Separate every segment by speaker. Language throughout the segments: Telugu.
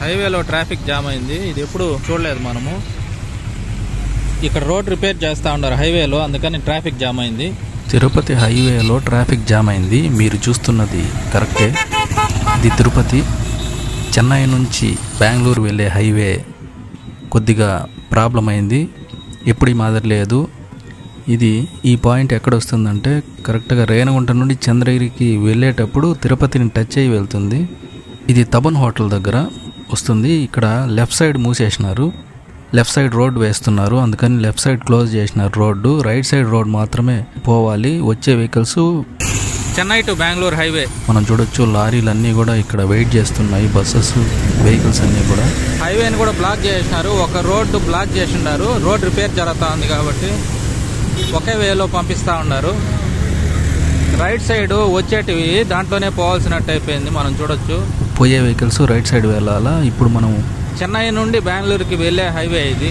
Speaker 1: హైవేలో ట్రాఫిక్ జామ్ అయింది. ఇది ఎప్పుడు చూడలేదు మనము. ఇక్కడ రోడ్ రిపేర్ చేస్తూ ఉన్నారు హైవేలో, అందుకని ట్రాఫిక్ జామ్ అయింది.
Speaker 2: తిరుపతి హైవేలో ట్రాఫిక్ జామ్ అయింది. మీరు చూస్తున్నది కరెక్టే. ఇది తిరుపతి. చెన్నై నుంచి బెంగళూరు వెళ్ళే హైవే కొద్దిగా ప్రాబ్లం అయింది. ఎప్పుడు ఈ మాదిరి లేదు. ఇది ఈ పాయింట్ ఎక్కడ వస్తుందంటే కరెక్ట్గా రేణిగుంట నుండి చంద్రగిరికి వెళ్ళేటప్పుడు తిరుపతిని టచ్ అయ్యి వెళ్తుంది. ఇది తబన్ హోటల్ దగ్గర వస్తుంది. ఇక్కడ లెఫ్ట్ సైడ్ మూసేసినారు, లెఫ్ట్ సైడ్ రోడ్ వేస్తున్నారు, అందుకని లెఫ్ట్ సైడ్ క్లోజ్ చేసినారు రోడ్డు. రైట్ సైడ్ రోడ్ మాత్రమే పోవాలి. వచ్చే vehicles
Speaker 1: Chennai to Bengaluru highway
Speaker 2: మనం చూడొచ్చు. లారీలు అన్నీ కూడా ఇక్కడ వెయిట్ చేస్తున్నాయి, బస్సెస్ వెహికల్స్ అన్నీ కూడా.
Speaker 1: హైవేని కూడా బ్లాక్ చేసినారు. ఒక రోడ్డు బ్లాక్ చేసినారు. రోడ్ రిపేర్ జరుగుతూ ఉంది కాబట్టి ఒకే వేలో పంపిస్తూ ఉన్నారు. రైట్ సైడ్ వచ్చేటివి దాంట్లోనే పోవాల్సినట్టు అయిపోయింది. మనం చూడొచ్చు
Speaker 2: పోయే వెహికల్స్ రైట్ సైడ్ వెళ్ళాలా. ఇప్పుడు మనం
Speaker 1: చెన్నై నుండి బెంగళూరుకి వెళ్ళే హైవే ఇది.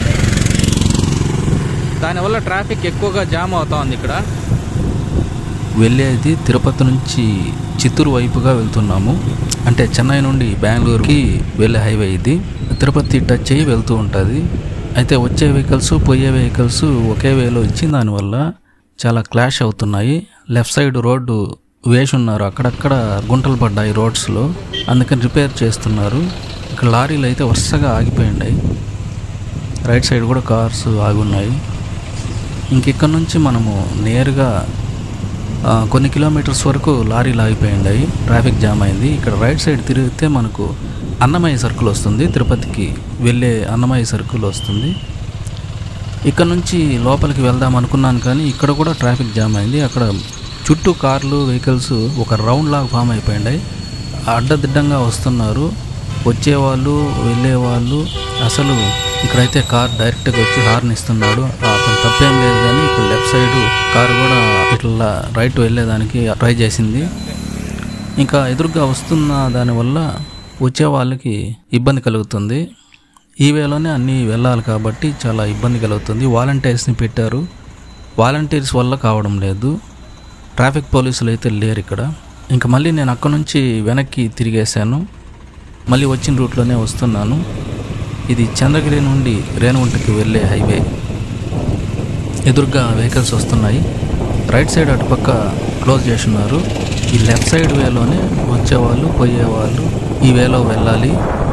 Speaker 1: దానివల్ల ట్రాఫిక్ ఎక్కువగా జామ్ అవుతోంది. ఇక్కడ
Speaker 2: వెళ్ళేది తిరుపతి నుంచి చిత్తూరు వైపుగా వెళ్తున్నాము. అంటే చెన్నై నుండి బెంగళూరుకి వెళ్ళే హైవే ఇది. తిరుపతి టచ్ అయ్యి వెళ్తూ ఉంటుంది. అయితే వచ్చే వెహికల్స్ పోయే వెహికల్స్ ఒకే వేలో ఇచ్చిన దానివల్ల చాలా క్లాష్ అవుతున్నాయి. లెఫ్ట్ సైడ్ రోడ్డు వేసి ఉన్నారు, అక్కడక్కడ గుంటలు పడ్డాయి రోడ్స్లో, అందుకని రిపేర్ చేస్తున్నారు. ఇక్కడ లారీలు అయితే వరుసగా ఆగిపోయినాయి. రైట్ సైడ్ కూడా కార్స్ ఆగున్నాయి. ఇంకెక్కడి నుంచి మనము నేరుగా కొన్ని కిలోమీటర్స్ వరకు లారీలు ఆగిపోయినాయి. ట్రాఫిక్ జామ్ అయింది. ఇక్కడ రైట్ సైడ్ తిరిగితే మనకు అన్నమయ్య సర్కిల్ వస్తుంది. తిరుపతికి వెళ్ళే అన్నమయ్య సర్కిల్ వస్తుంది. ఇక్కడ నుంచి లోపలికి వెళ్దాం అనుకున్నాను, కానీ ఇక్కడ కూడా ట్రాఫిక్ జామ్ అయింది. అక్కడ చుట్టూ కార్లు వెహికల్స్ ఒక రౌండ్ లాగా ఫామ్ అయిపోయినాయి. అడ్డదిడ్డంగా వస్తున్నారు వచ్చేవాళ్ళు వెళ్ళేవాళ్ళు. అసలు ఇక్కడైతే కార్ డైరెక్ట్గా వచ్చి హార్న్ ఇస్తున్నాడు. అతను తప్పేం లేదు, కానీ ఇక్కడ లెఫ్ట్ సైడ్ కార్ కూడా ఇట్లా రైట్ వెళ్ళేదానికి ట్రై చేసింది. ఇంకా ఎదురుగా వస్తున్న దానివల్ల వచ్చే వాళ్ళకి ఇబ్బంది కలుగుతుంది. ఈ వేలోనే అన్నీ వెళ్ళాలి కాబట్టి చాలా ఇబ్బంది కలుగుతుంది. వాలంటీర్స్ని పెట్టారు, వాలంటీర్స్ వల్ల కావడం లేదు. ట్రాఫిక్ పోలీసులు అయితే లేరు ఇక్కడ. ఇంకా మళ్ళీ నేను అక్కడ నుంచి వెనక్కి తిరిగేశాను. మళ్ళీ వచ్చిన రూట్లోనే వస్తున్నాను. ఇది చంద్రగిరి నుండి రేణిగుంటకి వెళ్ళే హైవే. ఎదురుగా వెహికల్స్ వస్తున్నాయి. రైట్ సైడ్ అటుపక్క క్లోజ్ చేస్తున్నారు. ఈ లెఫ్ట్ సైడ్ వేలోనే వచ్చేవాళ్ళు పోయేవాళ్ళు ఈ వేలో వెళ్ళాలి.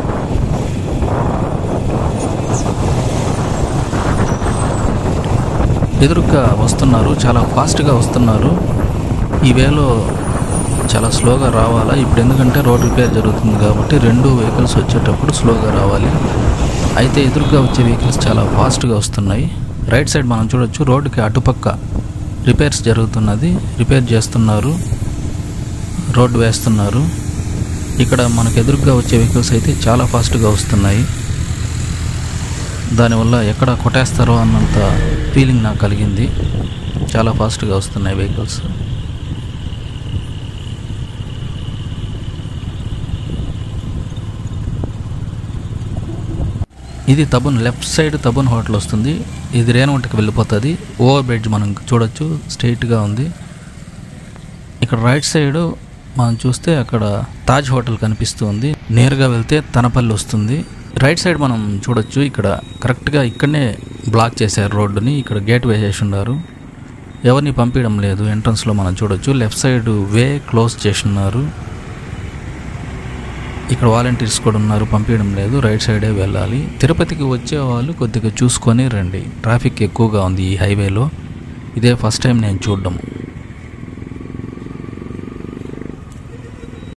Speaker 2: ఎదురుగా వస్తున్నారు, చాలా ఫాస్ట్గా వస్తున్నారు. ఈ వేలో చాలా స్లోగా రావాలా ఇప్పుడు, ఎందుకంటే రోడ్ రిపేర్ జరుగుతుంది కాబట్టి రెండు వెహికల్స్ వచ్చేటప్పుడు స్లోగా రావాలి. అయితే ఎదురుగా వచ్చే వెహికల్స్ చాలా ఫాస్ట్గా వస్తున్నాయి. రైట్ సైడ్ మనం చూడొచ్చు, రోడ్డుకి అటుపక్క రిపేర్స్ జరుగుతున్నది, రిపేర్ చేస్తున్నారు, రోడ్డు వేస్తున్నారు. ఇక్కడ మనకు ఎదురుగా వచ్చే వెహికల్స్ అయితే చాలా ఫాస్ట్గా వస్తున్నాయి. దానివల్ల ఎక్కడ కొట్టేస్తారో అన్నంత ఫీలింగ్ నాకు కలిగింది. చాలా ఫాస్ట్గా వస్తున్నాయి వెహికల్స్. ఇది తబన్, లెఫ్ట్ సైడ్ తబన్ హోటల్ వస్తుంది. ఇది రేణిగుంటకి వెళ్ళిపోతుంది. ఓవర్ బ్రిడ్జ్ మనం చూడొచ్చు, స్ట్రైట్గా ఉంది. ఇక్కడ రైట్ సైడ్ మనం చూస్తే అక్కడ తాజ్ హోటల్ కనిపిస్తుంది. నేరుగా వెళ్తే తనపల్లి వస్తుంది. రైట్ సైడ్ మనం చూడొచ్చు, ఇక్కడ కరెక్ట్గా ఇక్కడనే బ్లాక్ చేశారు రోడ్డుని. ఇక్కడ గేట్ వేసేసి ఉన్నారు, ఎవరిని పంపించడం లేదు. ఎంట్రన్స్లో మనం చూడొచ్చు. లెఫ్ట్ సైడ్ వే క్లోజ్ చేసి ఉన్నారు. ఇక్కడ వాలంటీర్స్ కూడా ఉన్నారు, పంపించడం లేదు. రైట్ సైడే వెళ్ళాలి. తిరుపతికి వచ్చే వాళ్ళు కొద్దిగా చూసుకొని రండి. ట్రాఫిక్ ఎక్కువగా ఉంది ఈ హైవేలో. ఇదే ఫస్ట్ టైం నేను చూడడం.